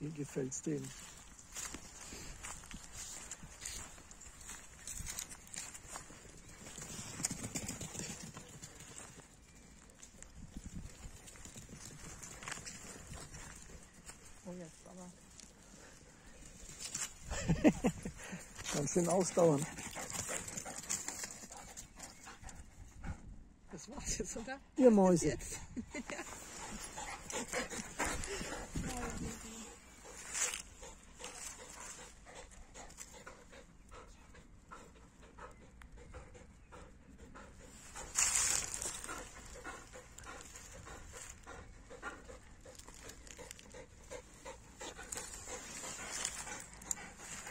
Wie gefällt's denen? Oh, jetzt aber. Ganz schön ausdauern. Das war's jetzt, oder? Ihr Mäuse. Jetzt. Ja.